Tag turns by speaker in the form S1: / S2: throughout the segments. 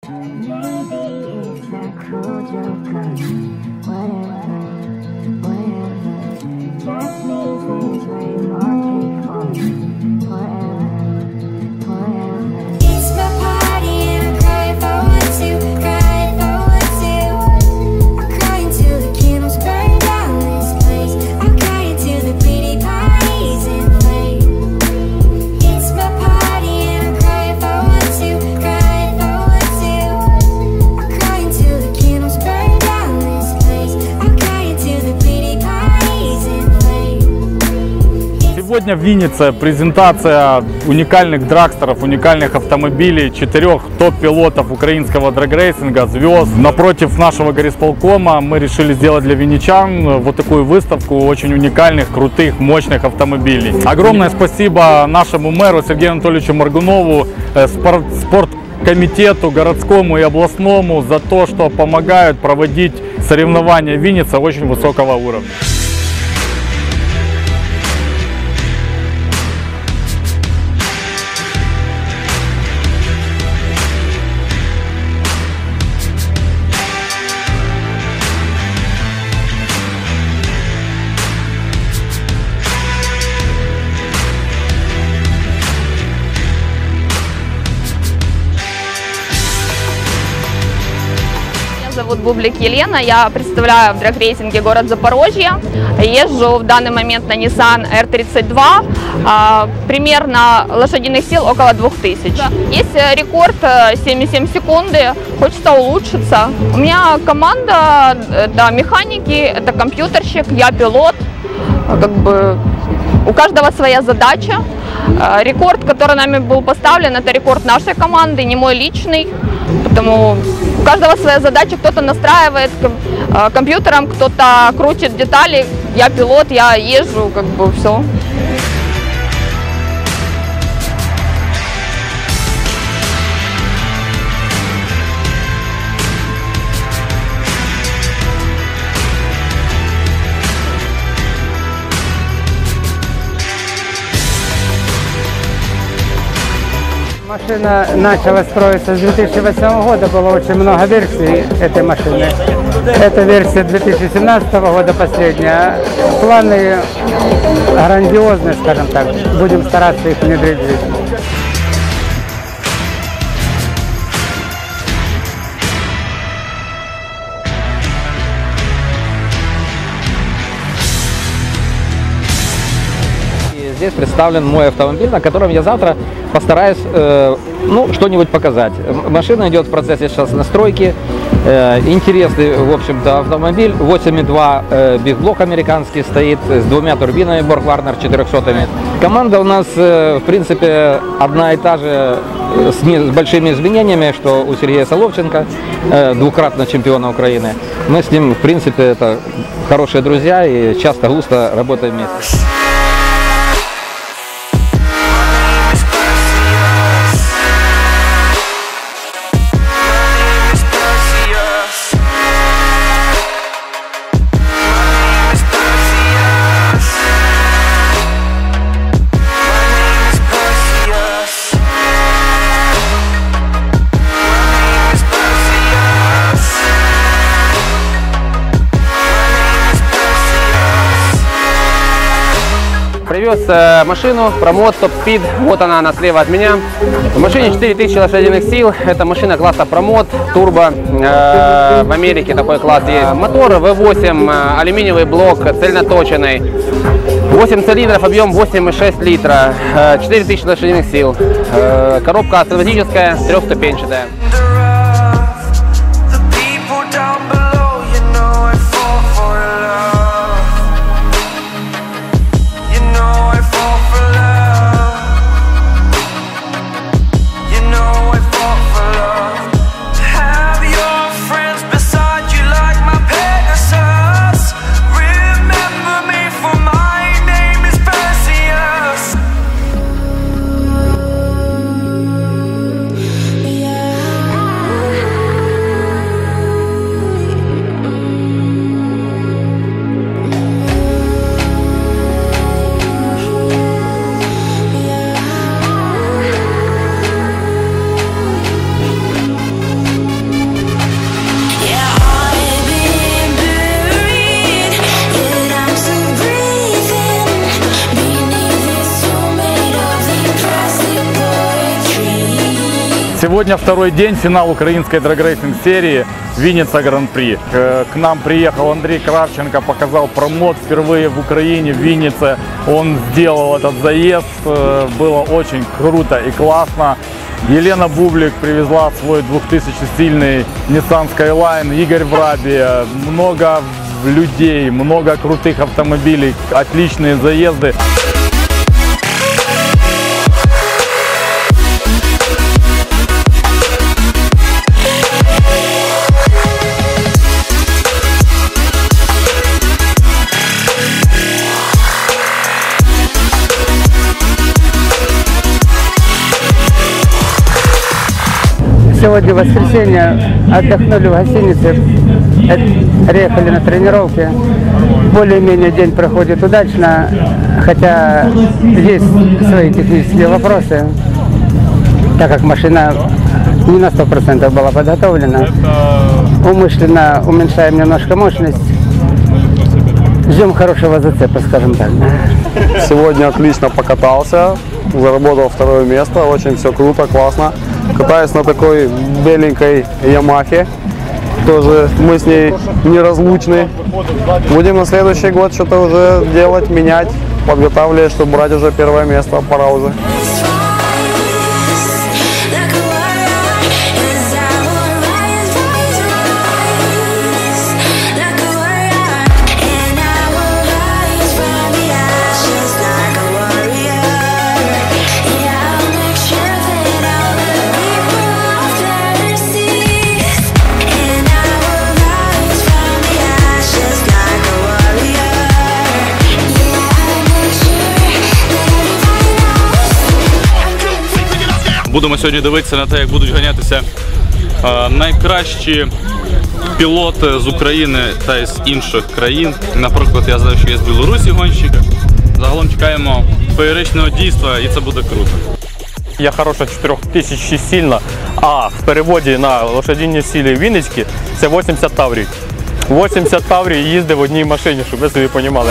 S1: Сегодня в Виннице презентация уникальных драгстеров, уникальных автомобилей, 4 топ-пилотов украинского драгрейсинга, звезд. Напротив нашего горисполкома мы решили сделать для винничан вот такую выставку очень уникальных, крутых, мощных автомобилей. Огромное спасибо нашему мэру Сергею Анатольевичу Моргунову, спорткомитету городскому и областному за то, что помогают проводить соревнования в Виннице очень высокого уровня.
S2: Зовут Бублик Елена, я представляю в драгрейсинге город Запорожье. Езжу в данный момент на Nissan R32, примерно лошадиных сил около 2000. Есть рекорд 7,7 секунды, хочется улучшиться. У меня команда, это механики, это компьютерщик, я пилот. Как бы у каждого своя задача. Рекорд, который нами был поставлен, это рекорд нашей команды, не мой личный. Потому у каждого своя задача, кто-то настраивает компьютером, кто-то крутит детали. Я пилот, я езжу, как бы все.
S3: Машина начала строиться с 2008 года, было очень много версий этой машины. Это версия 2017 года последняя. Планы грандиозные, скажем так. Будем стараться их внедрить в жизнь.
S4: Здесь представлен мой автомобиль, на котором я завтра постараюсь что-нибудь показать. Машина идет в процессе сейчас настройки. Интересный, в общем-то, автомобиль. 8.2 бигблок американский стоит с 2 турбинами Borg-Warner 400-ми. Команда у нас, в принципе, одна и та же, с большими изменениями, что у Сергея Соловченко, двукратного чемпиона Украины. Мы с ним, в принципе, это хорошие друзья и часто густо работаем вместе.
S5: Привез машину ProMod Top Speed, вот она слева от меня. В машине 4000 лошадиных сил, это машина класса ProMod, турбо, в Америке такой класс есть. Мотор V8, алюминиевый блок, цельноточенный, 8 цилиндров, объем 8,6 литра, 4000 лошадиных сил, коробка автоматическая, трехступенчатая.
S1: Сегодня второй день, финал украинской драгрейсинг серии Винница Гран-при. К нам приехал Андрей Кравченко, показал промод впервые в Украине, в Виннице. Он сделал этот заезд, было очень круто и классно. Елена Бублик привезла свой 2000-сильный Nissan Skyline, Игорь Враби, много людей, много крутых автомобилей, отличные заезды.
S3: Сегодня воскресенье, отдохнули в гостинице, приехали на тренировки. Более-менее день проходит удачно, хотя есть свои технические вопросы, так как машина не на 100% была подготовлена. Умышленно уменьшаем немножко мощность. Ждем хорошего зацепа, скажем так.
S6: Сегодня отлично покатался, заработал второе место, очень все круто, классно. Катаюсь на такой беленькой Ямахе, тоже мы с ней неразлучны. Будем на следующий год что-то уже делать, менять, подготавливать, чтобы брать уже первое место, пора уже.
S7: Будемо сьогодні дивитися на те, як будуть ганятися найкращі пілоти з України та з інших країн. Наприклад, я знаю, що є з Білорусі гонщики. Загалом чекаємо феєричного дійства і це буде круто.
S8: Я хороша 4000 сильна, а в переводі на лошадині силі Вінницькі це 80 таврій. 80 таврій їздив в одній машині, щоб ви собі розуміли.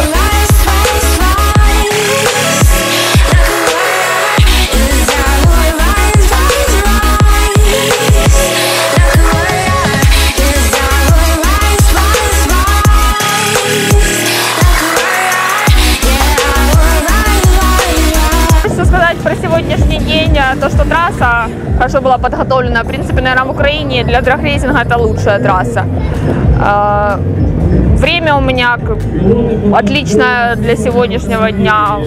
S2: Про сегодняшний день, то, что трасса хорошо была подготовлена, в принципе, наверное, в Украине для драгрейсинга это лучшая трасса. Время у меня отличное для сегодняшнего дня,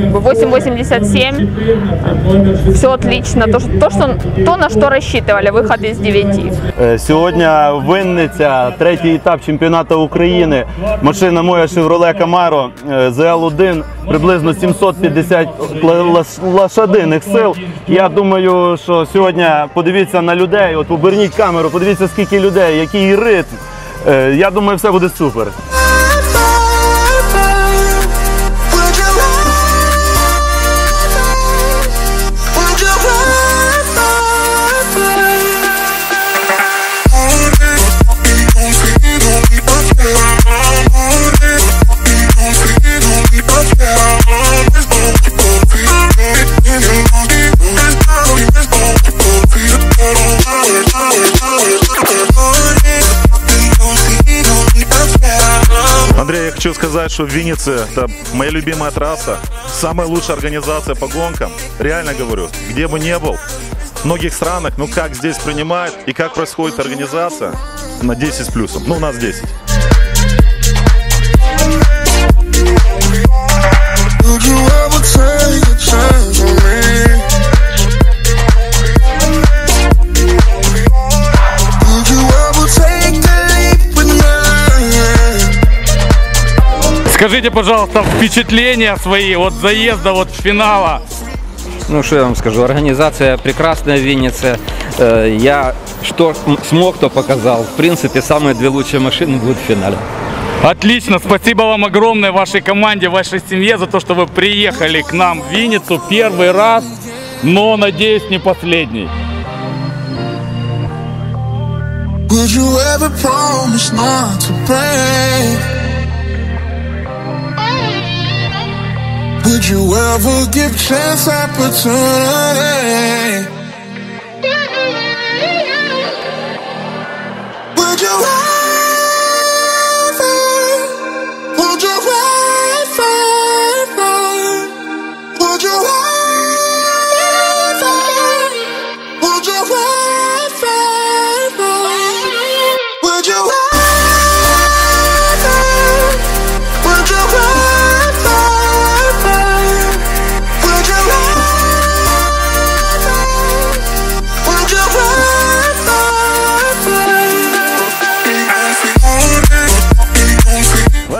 S2: 8.87, все отлично, то, на что рассчитывали, выход из 9.
S9: Сьогодні Вінниця, третій етап чемпіонату України. Машина моя Chevrolet Camaro ZL1, приблизно 750 лошадиних сил. Я думаю, що сьогодні подивіться на людей, от поверніть камеру, подивіться скільки людей, який ритм. Я думаю, все буде супер.
S10: Андрей, я хочу сказать, что в Виннице это моя любимая трасса, самая лучшая организация по гонкам. Реально говорю, где бы ни был, в многих странах, ну как здесь принимают и как происходит организация, на 10 с плюсом. Ну, у нас 10.
S1: Скажите, пожалуйста, впечатления свои от заезда, от финала.
S4: Ну, что я вам скажу, организация прекрасная в Виннице. Я что смог, то показал. В принципе, самые две лучшие машины будут в финале.
S1: Отлично, спасибо вам огромное, вашей команде, вашей семье за то, что вы приехали к нам в Винницу первый раз, но, надеюсь, не последний.
S11: Would you ever promise not to break? Would you ever give chance opportunity?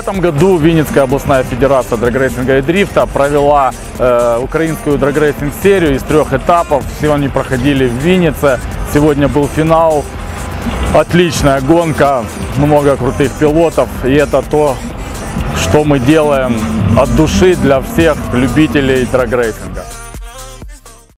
S1: этом году Винницкая областная федерация драгрейсинга и дрифта провела украинскую драгрейсинг-серию из 3 этапов. Все они проходили в Виннице. Сегодня был финал. Отличная гонка, много крутых пилотов. И это то, что мы делаем от души для всех любителей драгрейсинга.